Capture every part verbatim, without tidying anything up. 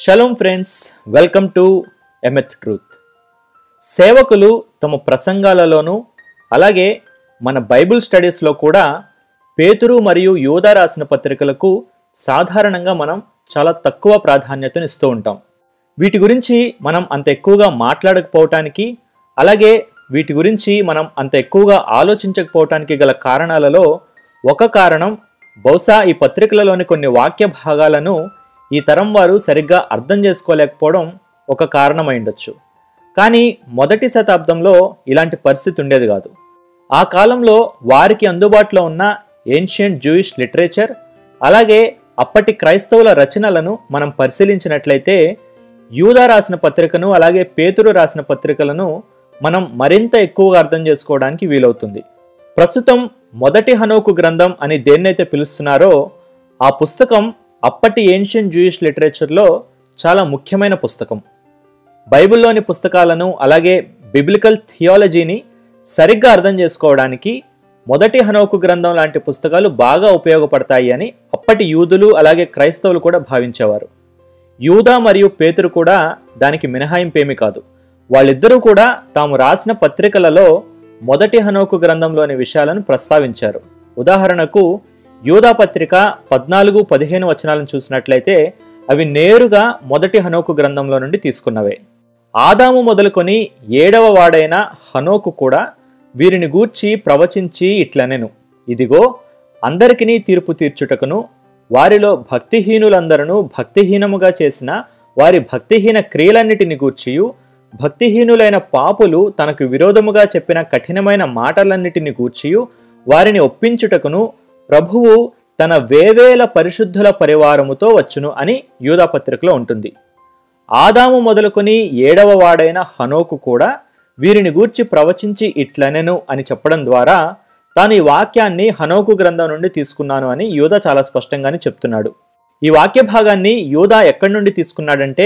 Shalom friends, welcome to Emeth truth. సేవకులు తమ ప్రసంగాలలోనూ అలాగే మన బైబిల్ స్టడీస్లో కూడా పేతురు మరియు యూదా రాసిన పత్రికలకు సాధారణంగా మనం చాలా తక్కువ ప్రాధాన్యతను ఇస్తూ ఉంటాం. వీటి గురించి మనం అంత ఎక్కువగా మాట్లాడకపోవటానికి అలాగే వీటి గురించి మనం అంత ఎక్కువగా ఆలోచించకపోవటానికి గల కారణాలలో ఒక కారణం బహుశా ఈ పత్రికలలోని కొన్ని వాక్య భాగాలను ఈ తరం వారు సరిగ్గా అర్థం చేసుకోలేకపోవడం ఒక కారణమై ఉండొచ్చు. కానీ మొదటి శతాబ్దంలో ఇలాంటి పరిస్థితి ఉండేది కాదు. ఆ కాలంలో వారికి అందుబాటులో ఉన్న ఏన్షియంట్ జూయిష్ లిటరేచర్ అలాగే అప్పటి క్రైస్తవుల రచనలను మనం పరిశీలించినట్లయితే యూదా రాసిన పత్రికను అలాగే పేతురు రాసిన పత్రికలను మనం మరింత ఎక్కువగా అర్థం చేసుకోవడానికి వీలవుతుంది. ప్రస్తుతం మొదటి హనోకు గ్రంథం అని దేన్నైతే పిలుస్తున్నారో ఆ పుస్తకం అప్పటి ఏన్షియంట్ జూయిష్ లిటరేచర్లో చాలా ముఖ్యమైన పుస్తకం. బైబిల్లోని పుస్తకాలను అలాగే బిబ్లికల్ థియాలజీని సరిగ్గా అర్థం చేసుకోవడానికి మొదటి హనోకు గ్రంథం లాంటి పుస్తకాలు బాగా ఉపయోగపడతాయి అని అప్పటి యూదులు అలాగే క్రైస్తవులు కూడా భావించేవారు. యూదా మరియు పేతురు కూడా దానికి మినహాయింపేమీ కాదు. వాళ్ళిద్దరూ కూడా తాము రాసిన పత్రికలలో మొదటి హనోకు గ్రంథంలోని విషయాలను ప్రస్తావించారు. ఉదాహరణకు యూదా పత్రిక పద్నాలుగు పదిహేను వచనాలను చూసినట్లయితే అవి నేరుగా మొదటి హనోకు గ్రంథంలో నుండి తీసుకున్నవే. ఆదాము మొదలుకొని ఏడవ వాడైన హనోకు కూడా వీరిని గూర్చి ప్రవచించి ఇట్లనెను, ఇదిగో అందరికినీ తీర్పు తీర్చుటకును వారిలో భక్తిహీనులందరూ భక్తిహీనముగా చేసిన వారి భక్తిహీన క్రియలన్నిటిని గూర్చియు భక్తిహీనులైన పాపులు తనకు విరోధముగా చెప్పిన కఠినమైన మాటలన్నిటిని గూర్చియు వారిని ఒప్పించుటకును ప్రభువు తన వేవేల పరిశుద్ధుల పరివారముతో వచ్చును అని యూదా పత్రికలో ఉంటుంది. ఆదాము మొదలుకొని ఏడవ వాడైన హనోకు కూడా వీరిని గూర్చి ప్రవచించి ఇట్లనెను అని చెప్పడం ద్వారా తాను ఈ వాక్యాన్ని హనోకు గ్రంథం నుండి తీసుకున్నాను అని యూదా చాలా స్పష్టంగానే చెప్తున్నాడు. ఈ వాక్య భాగాన్ని యూదా ఎక్కడి నుండి తీసుకున్నాడంటే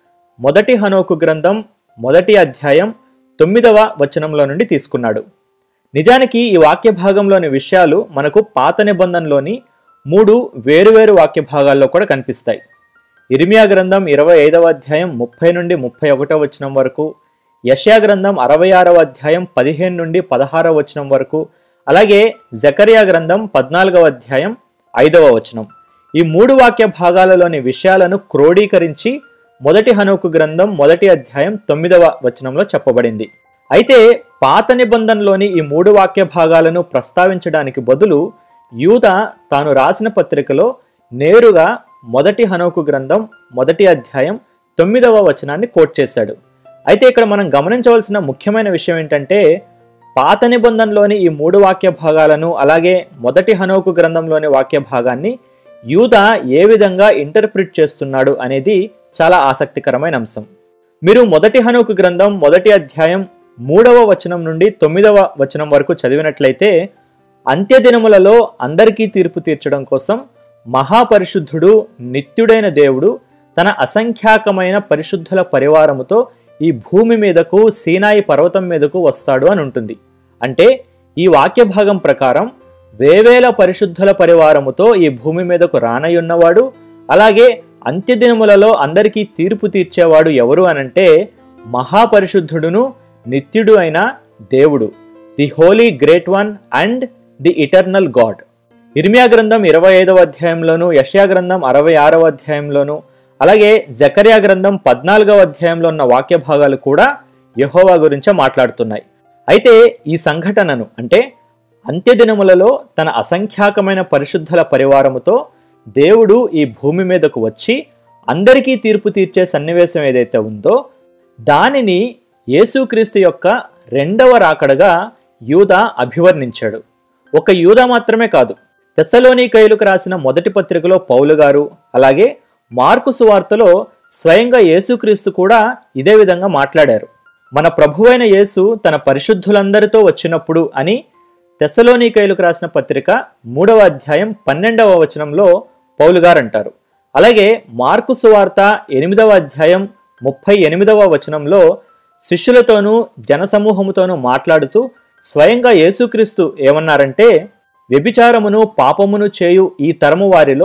మొదటి హనోకు గ్రంథం మొదటి అధ్యాయం తొమ్మిదవ వచనంలో నుండి తీసుకున్నాడు. నిజానికి ఈ వాక్య భాగంలోని విషయాలు మనకు పాత నిబంధనలోని మూడు వేరువేరు వాక్య భాగాల్లో కూడా కనిపిస్తాయి. ఇర్మియా గ్రంథం ఇరవై ఐదవ అధ్యాయం ముప్పై నుండి ముప్పై ఒకటవ వచనం వరకు, యెషయా గ్రంథం అరవై ఆరవ అధ్యాయం పదిహేను నుండి పదహారవ వచనం వరకు, అలాగే జకర్యా గ్రంథం పద్నాలుగవ అధ్యాయం ఐదవ వచనం. ఈ మూడు వాక్య భాగాలలోని విషయాలను క్రోడీకరించి మొదటి హనోకు గ్రంథం మొదటి అధ్యాయం తొమ్మిదవ వచనంలో చెప్పబడింది. అయితే పాత నిబంధనలోని ఈ మూడు వాక్య భాగాలను ప్రస్తావించడానికి బదులు యూదా తాను రాసిన పత్రికలో నేరుగా మొదటి హనోకు గ్రంథం మొదటి అధ్యాయం తొమ్మిదవ వచనాన్ని కోట్ చేశాడు. అయితే ఇక్కడ మనం గమనించవలసిన ముఖ్యమైన విషయం ఏంటంటే పాత నిబంధనలోని ఈ మూడు వాక్య భాగాలను అలాగే మొదటి హనోకు గ్రంథంలోని వాక్య భాగాన్ని యూదా ఏ విధంగా ఇంటర్ప్రిట్ చేస్తున్నాడు అనేది చాలా ఆసక్తికరమైన అంశం. మీరు మొదటి హనోకు గ్రంథం మొదటి అధ్యాయం మూడవ వచనం నుండి తొమ్మిదవ వచనం వరకు చదివినట్లయితే అంత్య దినములలో అందరికీ తీర్పు తీర్చడం కోసం మహాపరిశుద్ధుడు నిత్యుడైన దేవుడు తన అసంఖ్యాకమైన పరిశుద్ధుల పరివారముతో ఈ భూమి మీదకు సీనాయి పర్వతం మీదకు వస్తాడు అని ఉంటుంది. అంటే ఈ వాక్య భాగం ప్రకారం వేవేల పరిశుద్ధుల పరివారముతో ఈ భూమి మీదకు రానయ్యున్నవాడు అలాగే అంత్యదినములలో అందరికీ తీర్పు తీర్చేవాడు ఎవరు అనంటే మహాపరిశుద్ధుడును నిత్యుడు అయిన దేవుడు, the holy great one and the eternal God. ఇర్మియా గ్రంథం ఇరవై ఐదవ అధ్యాయంలోను, యెషయా గ్రంథం అరవై ఆరవ అధ్యాయంలోను అలాగే జకర్యా గ్రంథం పద్నాలుగవ అధ్యాయంలో ఉన్న వాక్య భాగాలు కూడా యెహోవా గురించే మాట్లాడుతున్నాయి. అయితే ఈ సంఘటనను అంటే అంత్యదినములలో తన అసంఖ్యాకమైన పరిశుద్ధుల పరివారముతో దేవుడు ఈ భూమి మీదకు వచ్చి అందరికీ తీర్పు తీర్చే సన్నివేశం ఏదైతే ఉందో దానిని యేసుక్రీస్తు యొక్క రెండవ రాకడగా యూదా అభివర్ణించాడు. ఒక యూదా మాత్రమే కాదు, తెస్సలోనికయులకు రాసిన మొదటి పత్రికలో పౌలు గారు అలాగే మార్కు సువార్తలో స్వయంగా యేసుక్రీస్తు కూడా ఇదే విధంగా మాట్లాడారు. మన ప్రభువైన యేసు తన పరిశుద్ధులందరితో వచ్చినప్పుడు అని తెస్సలోనికయులకు రాసిన పత్రిక మూడవ అధ్యాయం పన్నెండవ వచనంలో పౌలు గారు అంటారు. అలాగే మార్కు సువార్త ఎనిమిదవ అధ్యాయం ముప్పై ఎనిమిదవ వచనంలో శిష్యులతోనూ జనసమూహముతోనూ మాట్లాడుతూ స్వయంగా యేసుక్రీస్తు ఏమన్నారంటే వ్యభిచారమును పాపమును చేయు ఈ తరము వారిలో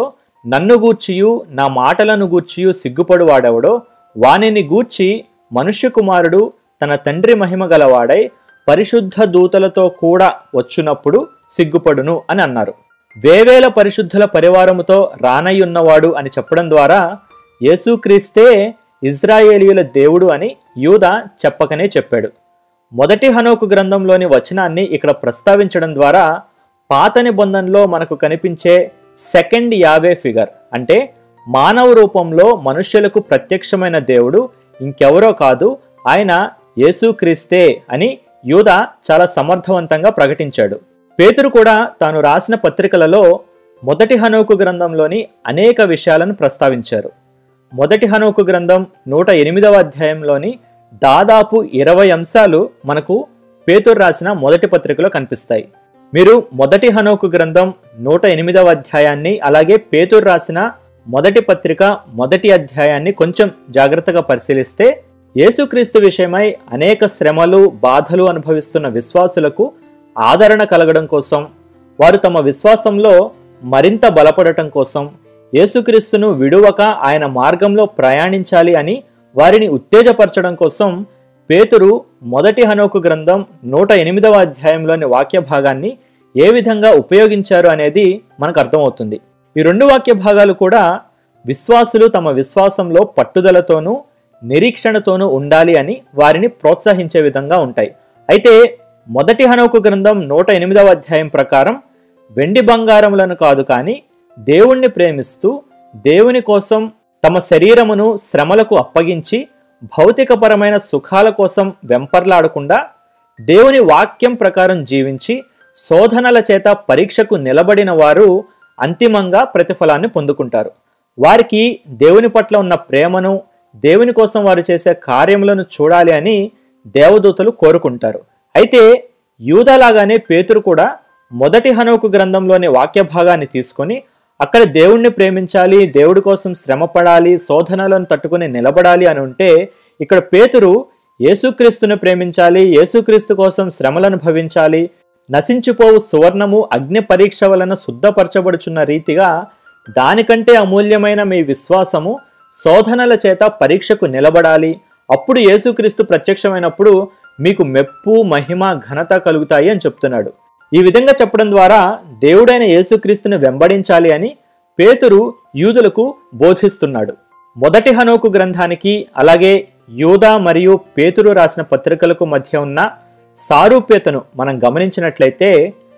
నన్ను గూర్చియు నా మాటలను గూర్చియు సిగ్గుపడు వాడెవడో వానిని గూర్చి మనుష్య కుమారుడు తన తండ్రి మహిమ గలవాడై పరిశుద్ధ దూతలతో కూడా వచ్చునప్పుడు సిగ్గుపడును అని అన్నారు. వేవేల పరిశుద్ధుల పరివారముతో రానయ్యున్నవాడు అని చెప్పడం ద్వారా యేసుక్రీస్తే ఇజ్రాయేలీయుల దేవుడు అని యూదా చెప్పకనే చెప్పాడు. మొదటి హనోకు గ్రంథంలోని వచనాన్ని ఇక్కడ ప్రస్తావించడం ద్వారా పాత నిబంధనలో మనకు కనిపించే సెకండ్ యావే ఫిగర్ అంటే మానవ రూపంలో మనుష్యులకు ప్రత్యక్షమైన దేవుడు ఇంకెవరో కాదు, ఆయన యేసుక్రీస్తే అని యూదా చాలా సమర్థవంతంగా ప్రకటించాడు. పేతురు కూడా తాను రాసిన పత్రికలలో మొదటి హనోకు గ్రంథంలోని అనేక విషయాలను ప్రస్తావించారు. మొదటి హనోకు గ్రంథం నూట ఎనిమిదవ అధ్యాయంలోని దాదాపు ఇరవై అంశాలు మనకు పేతురు రాసిన మొదటి పత్రికలో కనిపిస్తాయి. మీరు మొదటి హనోకు గ్రంథం నూట ఎనిమిదవ అధ్యాయాన్ని అలాగే పేతురు రాసిన మొదటి పత్రిక మొదటి అధ్యాయాన్ని కొంచెం జాగ్రత్తగా పరిశీలిస్తే యేసుక్రీస్తు విషయమై అనేక శ్రమలు బాధలు అనుభవిస్తున్న విశ్వాసులకు ఆదరణ కలగడం కోసం, వారు తమ విశ్వాసంలో మరింత బలపడటం కోసం, యేసుక్రీస్తును విడువక ఆయన మార్గంలో ప్రయాణించాలి అని వారిని ఉత్తేజపరచడం కోసం పేతురు మొదటి హనోకు గ్రంథం నూట ఎనిమిదవ అధ్యాయంలోని వాక్య భాగాన్ని ఏ విధంగా ఉపయోగించారు అనేది మనకు అర్థమవుతుంది. ఈ రెండు వాక్య భాగాలు కూడా విశ్వాసులు తమ విశ్వాసంలో పట్టుదలతోనూ నిరీక్షణతోనూ ఉండాలి అని వారిని ప్రోత్సహించే విధంగా ఉంటాయి. అయితే మొదటి హనోకు గ్రంథం నూట ఎనిమిదవ అధ్యాయం ప్రకారం వెండి బంగారములను కాదు కానీ దేవుణ్ణి ప్రేమిస్తూ దేవుని కోసం తమ శరీరమును శ్రమలకు అప్పగించి భౌతికపరమైన సుఖాల కోసం వెంపర్లాడకుండా దేవుని వాక్యం ప్రకారం జీవించి శోధనల చేత పరీక్షకు నిలబడిన వారు అంతిమంగా ప్రతిఫలాన్ని పొందుకుంటారు. వారికి దేవుని పట్ల ఉన్న ప్రేమను, దేవుని కోసం వారు చేసే కార్యములను చూడాలి అని దేవదూతలు కోరుకుంటారు. అయితే యూదాలాగానే పేతురు కూడా మొదటి హనోకు గ్రంథంలోని వాక్య భాగాన్ని తీసుకొని అక్కడ దేవుణ్ణి ప్రేమించాలి, దేవుడి కోసం శ్రమపడాలి, శోధనలను తట్టుకుని నిలబడాలి అని ఉంటే, ఇక్కడ పేతురు యేసుక్రీస్తుని ప్రేమించాలి, యేసుక్రీస్తు కోసం శ్రమలను భవించాలి, నశించిపోవు సువర్ణము అగ్ని పరీక్ష వలన శుద్ధపరచబడుచున్న రీతిగా దానికంటే అమూల్యమైన మీ విశ్వాసము శోధనల చేత పరీక్షకు నిలబడాలి, అప్పుడు యేసుక్రీస్తు ప్రత్యక్షమైనప్పుడు మీకు మెప్పు మహిమ ఘనత కలుగుతాయి అని చెప్తున్నాడు. ఈ విధంగా చెప్పడం ద్వారా దేవుడైన యేసుక్రీస్తుని వెంబడించాలి అని పేతురు యూదులకు బోధిస్తున్నాడు. మొదటి హనోకు గ్రంథానికి అలాగే యూదా మరియు పేతురు రాసిన పత్రికలకు మధ్య ఉన్న సారూప్యతను మనం గమనించినట్లయితే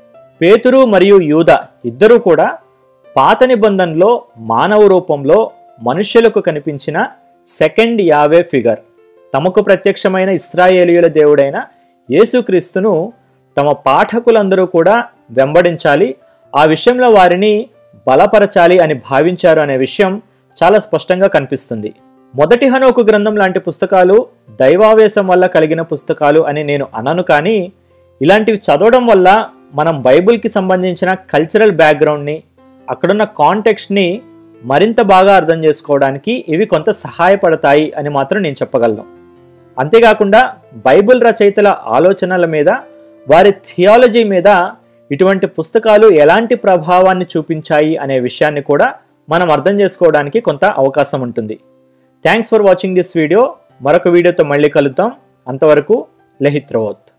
పేతురు మరియు యూదా ఇద్దరూ కూడా పాత నిబంధనలో మానవ రూపంలో మనుష్యులకు కనిపించిన సెకండ్ యావే ఫిగర్, తమకు ప్రత్యక్షమైన ఇశ్రాయేలీయుల దేవుడైన యేసుక్రీస్తును తమ పాఠకులందరూ కూడా వెంబడించాలి, ఆ విషయంలో వారిని బలపరచాలి అని భావించారు అనే విషయం చాలా స్పష్టంగా కనిపిస్తుంది. మొదటి హనోకు గ్రంథం లాంటి పుస్తకాలు దైవావేశం వల్ల కలిగిన పుస్తకాలు అని నేను అనను, కానీ ఇలాంటివి చదవడం వల్ల మనం బైబిల్కి సంబంధించిన కల్చరల్ బ్యాక్గ్రౌండ్ని, అక్కడున్న కాంటెక్స్ట్ని మరింత బాగా అర్థం చేసుకోవడానికి ఇవి కొంత సహాయపడతాయి అని మాత్రం నేను చెప్పగలను. అంతేకాకుండా బైబిల్ రచయితల ఆలోచనల మీద, వారి థియాలజీ మీద ఇటువంటి పుస్తకాలు ఎలాంటి ప్రభావాన్ని చూపించాయి అనే విషయాన్ని కూడా మనం అర్థం చేసుకోవడానికి కొంత అవకాశం ఉంటుంది. Thanks for watching this video. మరొక వీడియోతో మళ్ళీ కలుద్దాం. అంతవరకు లెహిత్రవోత్.